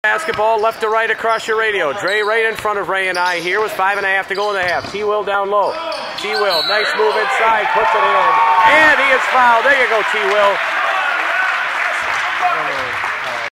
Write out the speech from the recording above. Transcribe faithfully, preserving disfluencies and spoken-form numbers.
Basketball left to right across your radio. Dre right in front of Ray and I here with five and a half to go in the half. T-Will down low. T-Will, nice move inside, puts it in. And he is fouled. There you go, T-Will.